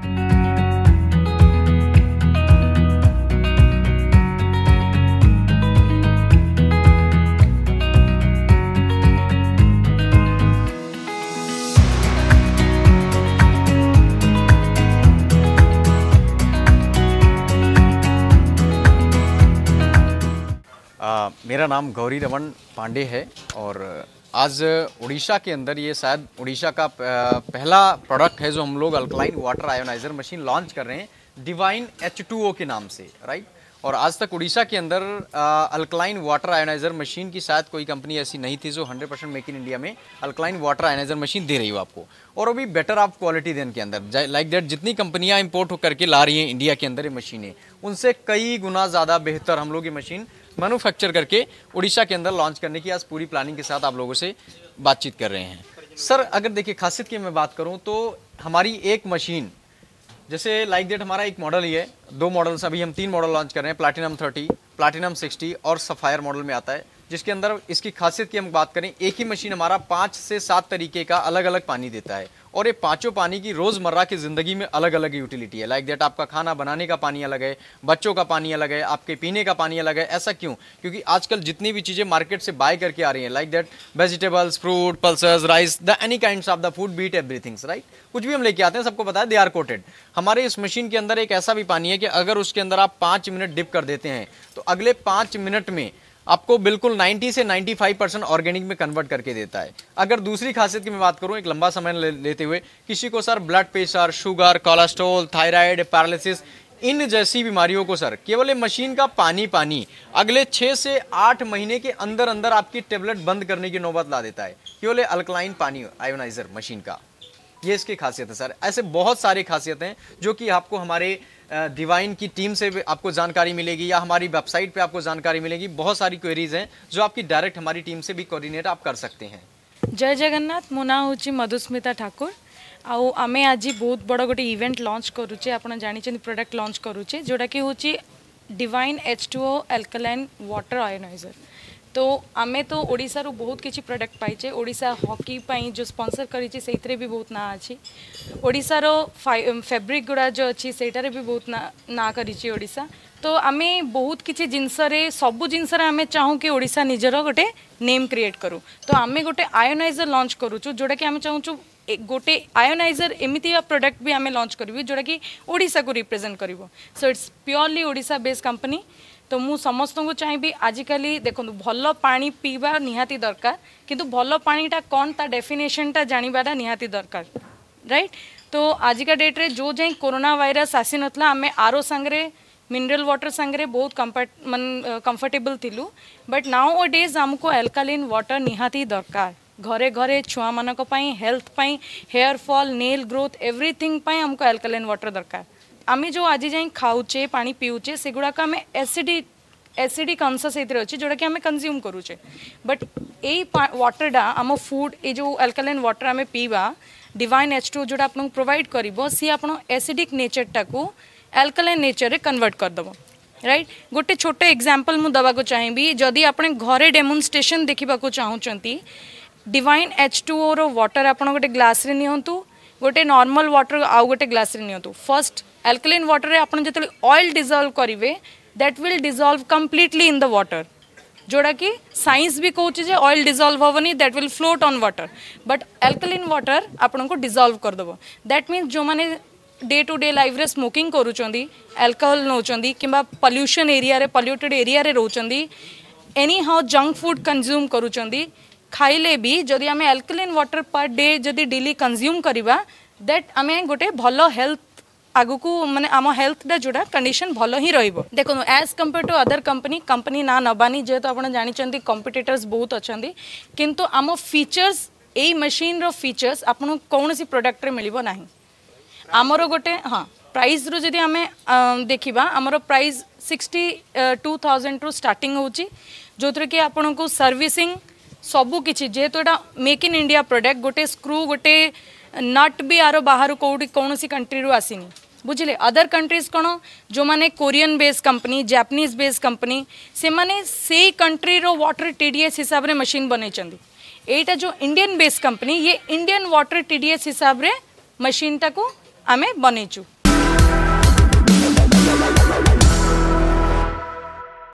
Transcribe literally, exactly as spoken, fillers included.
आ, मेरा नाम गौरी रमन पांडे है और आज उड़ीसा के अंदर ये शायद उड़ीसा का पहला प्रोडक्ट है जो हम लोग alkaline water ionizer machine launch कर रहे हैं डिवाइन एच टू ओ के नाम से, राइट। और आज तक उड़ीसा के अंदर अल्कलाइन वाटर आयोनाइज़र मशीन की शायद कोई कंपनी ऐसी नहीं थी जो hundred percent make in India में अल्कलाइन वाटर आयोनाइज़र मशीन दे रही हो आपको, और वो भी बेटर आप क्वालिटी देने के अंदर। लाइक दैट जितनी कंपनियां इंपोर्ट करके ला रही हैं इंडिया के अंदर ये मशीनें, उनसे कई गुना ज़्यादा बेहतर हम लोग ये मशीन मैन्युफैक्चर करके उड़ीसा के अंदर लॉन्च करने की आज पूरी प्लानिंग के साथ आप लोगों से बातचीत कर रहे हैं। सर अगर देखिए खासियत की मैं बात करूं तो हमारी एक मशीन जैसे लाइक दैट हमारा एक मॉडल ही है, दो मॉडल्स अभी हम तीन मॉडल लॉन्च कर रहे हैं, प्लैटिनम थर्टी, प्लैटिनम सिक्सटी और सफायर मॉडल में आता है, जिसके अंदर इसकी खासियत की हम बात करें एक ही मशीन हमारा पाँच से सात तरीके का अलग अलग पानी देता है, और ये पांचों पानी की रोज़मर्रा की ज़िंदगी में अलग अलग यूटिलिटी है। लाइक दैट आपका खाना बनाने का पानी अलग है, बच्चों का पानी अलग है, आपके पीने का पानी अलग है। ऐसा क्यों? क्योंकि आजकल जितनी भी चीज़ें मार्केट से बाय करके आ रही हैं, like that vegetables, fruit, pulses, rice, the any kinds of the food, beat everythings, right. कुछ भी हम लेके आते हैं सबको पता है दे आर कोटेड। हमारे इस मशीन के अंदर एक ऐसा भी पानी है कि अगर उसके अंदर आप पाँच मिनट डिप कर देते हैं तो अगले पाँच मिनट में आपको बिल्कुल नब्बे से पचानवे परसेंट ऑर्गेनिक में कन्वर्ट करके देता है। अगर दूसरी खासियत की मैं बात करूं, एक लंबा समय ले, लेते हुए किसी को sir blood pressure, sugar, cholesterol, thyroid, paralysis, इन जैसी बीमारियों को सर केवल ये मशीन का पानी पानी अगले छः से आठ महीने के अंदर अंदर आपकी टेबलेट बंद करने की नौबत ला देता है, केवल अल्कलाइन पानी आयोनाइजर मशीन का। ये इसकी खासियत है सर। ऐसे बहुत सारी खासियतें हैं जो कि आपको हमारे डिवाइन की टीम से आपको जानकारी मिलेगी या हमारी वेबसाइट पे आपको जानकारी मिलेगी। बहुत सारी क्वेरीज हैं जो आपकी डायरेक्ट हमारी टीम से भी कोऑर्डिनेट आप कर सकते हैं। जय जगन्नाथ, मो ना हूँ मधुस्मिता ठाकुर। आउ आमे आज बहुत बड़ गोटे इवेंट लॉन्च करुचे, आपन जानिछन प्रोडक्ट लॉन्च करुचे जोटा कि हूँ divine H two O alkaline water ionizer. तो आमे तो ओडिसा रू बहुत किसी प्रोडक्ट पाइचे, ओडिसा हॉकी पाई जो स्पॉन्सर करिछि सेइथरे भी बहुत ना अछि, ओडिसा रो फैब्रिक गुड़ा जो अच्छी सेटारे भी बहुत ना ना करिछि ओडिसा। तो आमे बहुत किसी जिनस रे सबु जिनस रे आमे चाहू कि ओडिसा निजर गोटे नेम क्रिएट करू। तो आमे गोटे आयोनाइजर लॉन्च करूछु जोटा कि आमे चाहूछु गोटे आयोनाइजर एमितिया प्रोडक्ट भी आमे लॉन्च करिवि जोटा कि ओडिसा को रिप्रेजेंट करिवो। So it's purely Odisha based company. तो मु समस्त को चाहिए आजिकल देखो भल पानी पीवा निहाती दरकार, किंतु भल पानीटा कौन ता डेफिनेशनटा जानिबाटा निहाती दरकार, राइट। तो आजिका डेट रे जो जाए कोरोना वायरस आसी नथला आमे आरो संगरे मिनरल वाटर संगरे बहुत कंफर्ट मन कंफर्टेबल थिलु, बट नाउ डेज हमको अल्कलाइन वाटर निहाती दरकार। घरे घरे छुआ मानक पई हेल्थ पई hair fall nail growth everything पई हमको अल्कलाइन वाटर दरकार। आमी जो आज जाए खाऊचे पानी पीऊचे से गुड़ाक आम एसिडिक एसिडिक अंश से अच्छे जोटा कि आम कंज्यूम करूचे, बट यही वाटरटा आम फूड ये जो अल्कलाइन वाटर आम पीवा डिवाइन एच टू जोटा आपको प्रोवाइड कर सी आप एसिडिक नेचरटा को अल्कलाइन नेचर रे कन्वर्ट करदेव, राइट। गोटे छोटे एग्जांपल मु दवा को चाहिए, जदि आपने घरे डेमोन्स्ट्रेशन देखा चाहूँगी डिवाइन एच टू ओ रो वाटर आप गोटे ग्लास रे नियंतु, गोटे नॉर्मल वाटर आउ गोटे ग्लास रे नियंतु। फर्स्ट अल्कलाइन वाटर रे आपन जतले ऑयल डिजॉल्व करिवे that will dissolve completely in the water, जोड़ा कि साइंस भी कहूँ जे ऑयल डिजॉल्व होवनी that will float on water, but alkaline water आपन को डिजॉल्व कर देबो। दैट मीन्स जो माने डे टू डे लाइफ रे स्मोकिंग करूचंदी, अल्कोहल नौचंदी किंबा पॉल्यूशन एरिया रे पॉल्यूटेड एरिया रे रहउचंदी, anyhow junk food consume करूचंदी, खाइले भी जदि आमे अल्कलाइन वाटर पर डे जदि डेली कंज्यूम करिबा दैट आमे गोटे भलो हेल्थ आगु को माने आम हेल्थटा जोड़ा कंडीशन भलो ही रहिबो। देखो as compare to other company company ना नबानी जेहेतु आपन जानिचंदी कॉम्पिटिटर्स बहुत अछंदी, किंतु आम फीचर्स ए मशीन रो फीचर्स आपन कौनसी प्रोडक्ट रे मिलिबो नाही। आमर गोटे हाँ प्राइस रो जदि आमे देखिबा आमर प्राइस सिक्सटी टू थाउजेंड रू स्टार्टिंग होची, जोथरे कि आपन को सर्विसिंग सबू किछि जेहेतु एटा मेक इन इंडिया प्रोडक्ट, गोटे स्क्रू गोटे नट भी आरो बाहर कौटी कौन सी कंट्री रू आसीनी, बुझिले। अदर कंट्रीज कौन जो माने Korean based company Japanese based company से माने से कंट्री रो वाटर टीडीएस हिसाब रे मशीन बनै चंदी। एटा जो इंडियन बेस्ड कंपनी ये इंडियन वाटर टीडीएस हिसाब रे मशीन टा को आमे बनैचु।